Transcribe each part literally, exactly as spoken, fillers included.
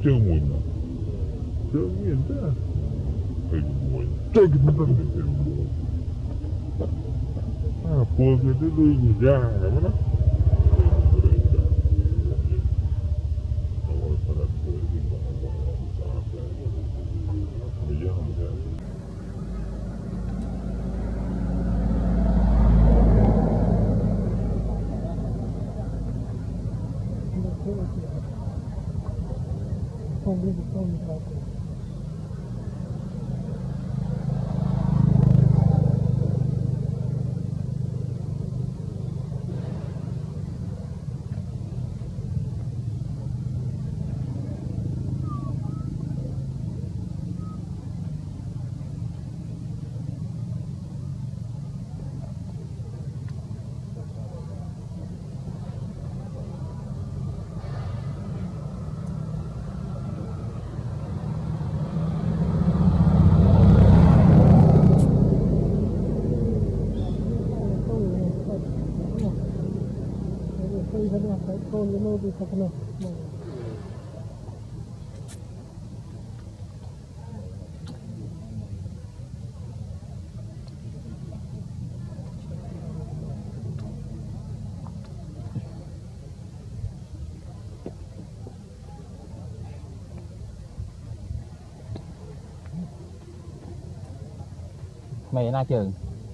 chơi mùi nè chơi miền đó chơi mùi chơi cái gì đó chơi mùi à bùa cái đó đuôi gì ra là mana không biết không biết con nó đi thật là mày na trường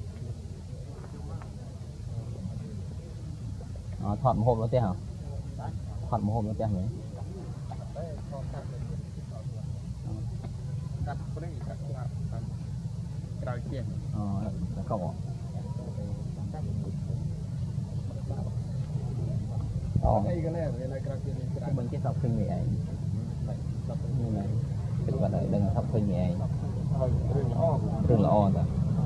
à, thọt một hộp nó té hả thọt một hộp nó té nhỉ ờ cậu ờ mình cái sọc phình nhẹ như này cái bạn đợi đừng sọc phình nhẹ thường là o rồi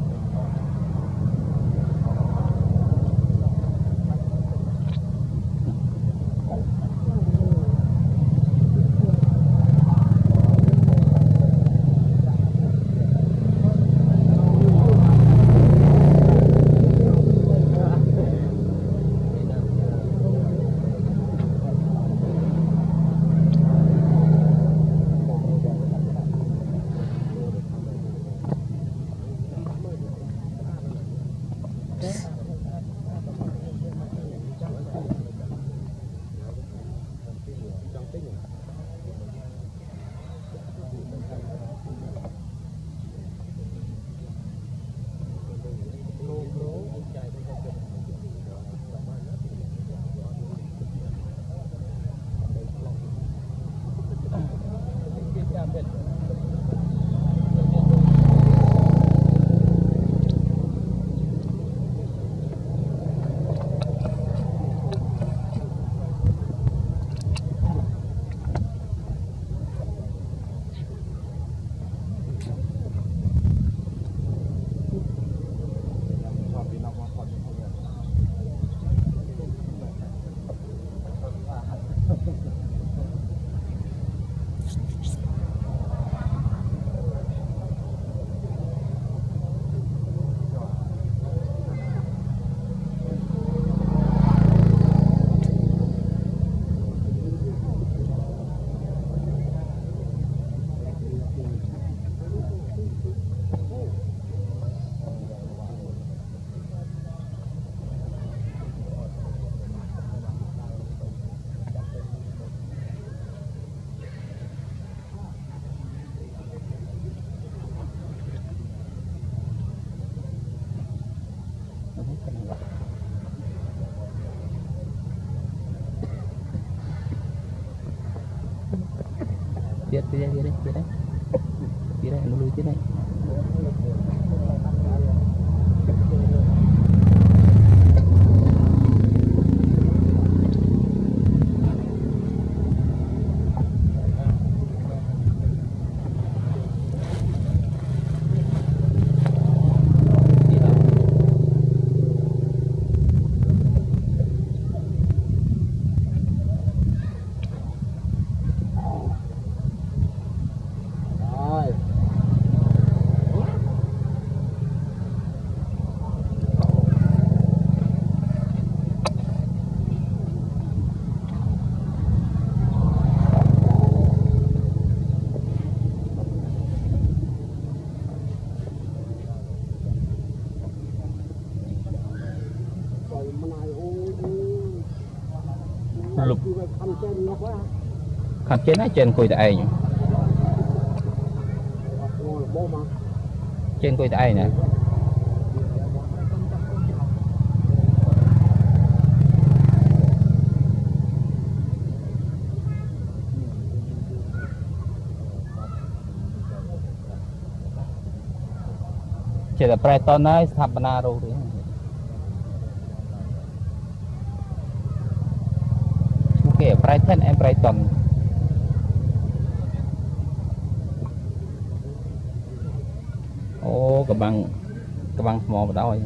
Tiếp tiếp đây, tiếp đây, tiếp đây, tiếp đây, nó lùi tiếp đây. lục khăn trên á trên cùi tại nhỉ trên cùi tại nè chỉ là Brighton ấy thập na rồi ok Brighton em Brighton ô các bạn các bạn mò vào đâu rồi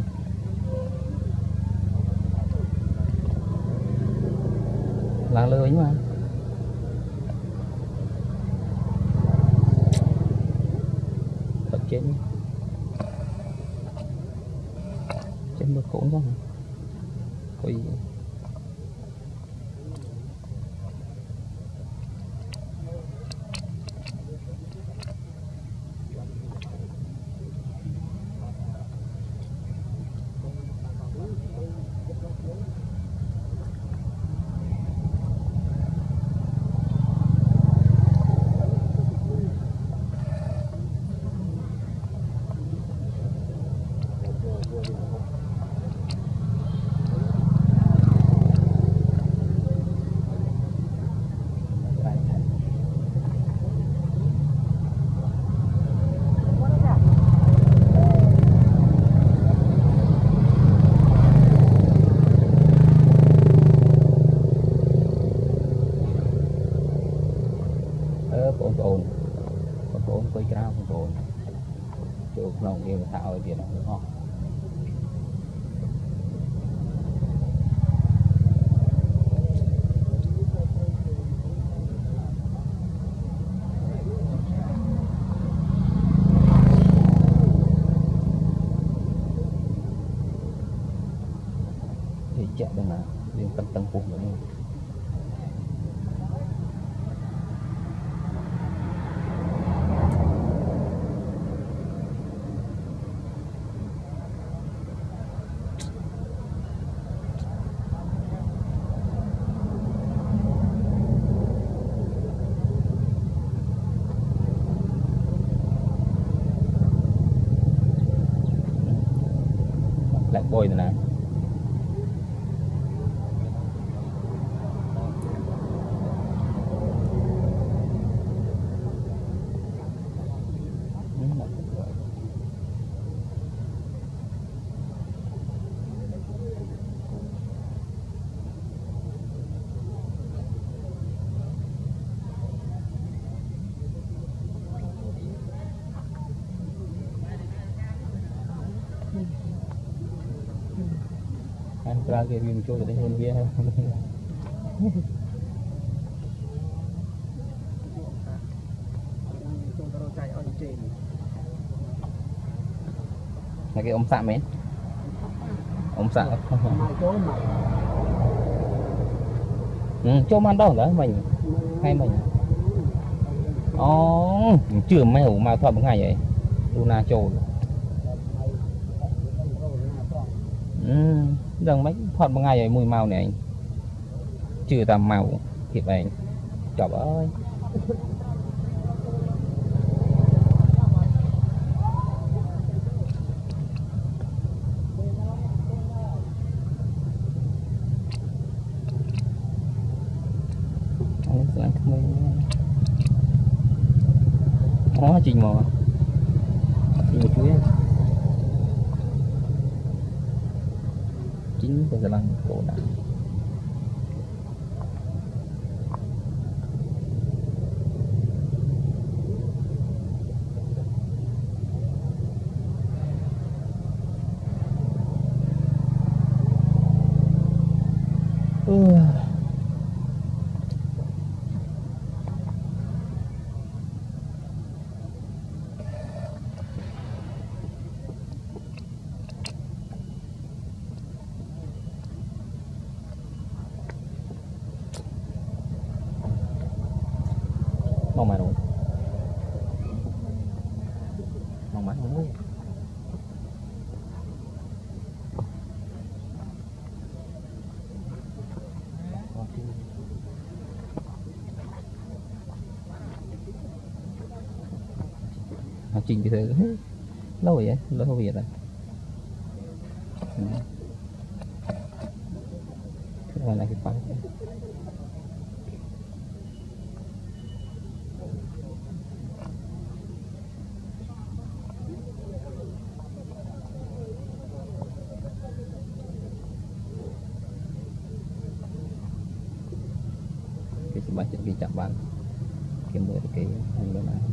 là lưới mà thật chết trên một cỗ đó có gì ổn ổn ổn ổn quay ra ổn ổn chỗ lòng yêu tạo ở tiền nó ngon thì chạy đây là liên tâm tăng phục nữa lại bôi này nè anh ra cái phim cho cái hơn bia là cái ông xạ mến ông xạ ừ, cho man đâu đó mình hay mình ó chưa mèo mà thoa bằng ngày vậy Luna trồn ừ, rằng mấy thoát bằng ngày vậy mùi màu này anh trừ tầm màu thiệt anh chọc ơi ó trình mò trình một chuối chính cái lăng cổ đá ừ. mong mà đúng mong mà đúng trình thì thứ lâu vậy lâu Việt rồi cái này cái phải cái sự bài cái chạm bàn cái mưa cái hành đó này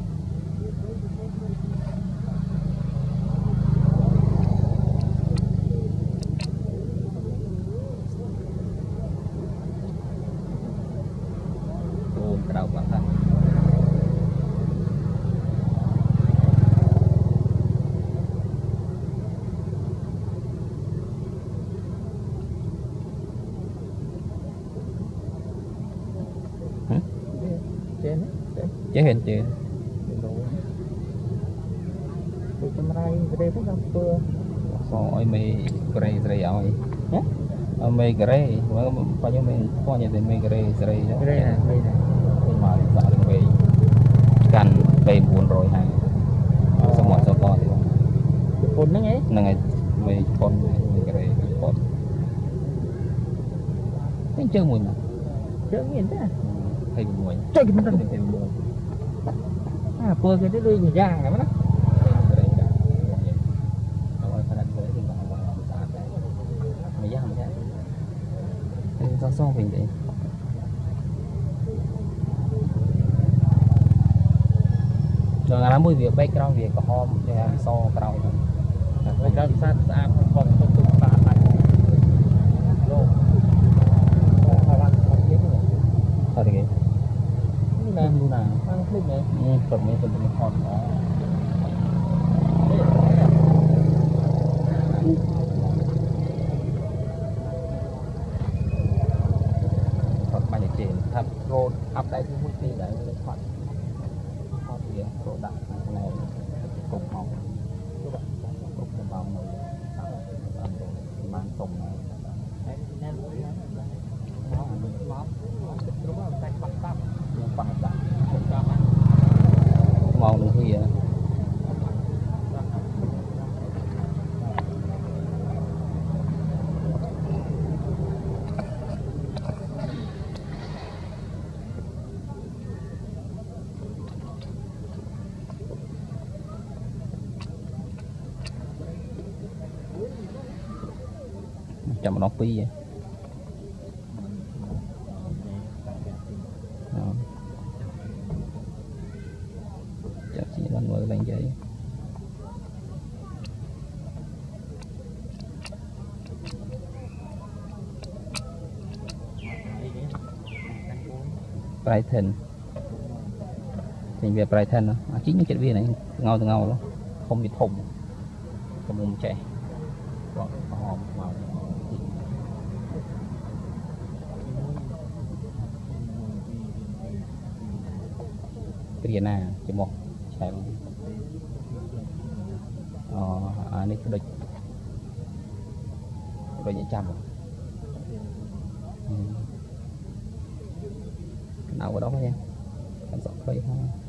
ôm cái đầu bản thân chế hình chị tụi tầm rai về cái dòng vừa rồi mày gray gray ơi mày gray bao nhiêu mày bao nhiêu thì mày gray gray đó đây này đây này mà sợ đừng về cành về buồn rồi hàng xong mọi sao con thì phun nó nghe là ngày mày con mày gray con cái chơi mùi mà chơi nghiền thế hay mùi chơi cái nó hay mùi à phơi cái cái đuôi giang này đó sao sao mình vậy rồi ngài nói việc background việc có hôm thì so cao bây giờ sát sát không còn không tụt ta lại rồi họ làm không biết nữa thôi thì như nào như nào ăn clip này ừ phần mấy phần mấy hòn đó thật road up đây cũng muốn đi để lên thoát thoát gì road đặt này cục mỏng cục mỏng này mang cục này màu được thì chậm nó phi vậy chậm chỉ lần mở lên vậy Brighton thì về Brighton đó à, chính những chuyện viên này ngầu từ ngầu luôn không bị thùng cái mồm trẻ còn hòm màu cái nào chỉ một chạy ờ à này cái địch rồi nhảy trăm rồi ừ. Nào vào đó nha em sợ cây ha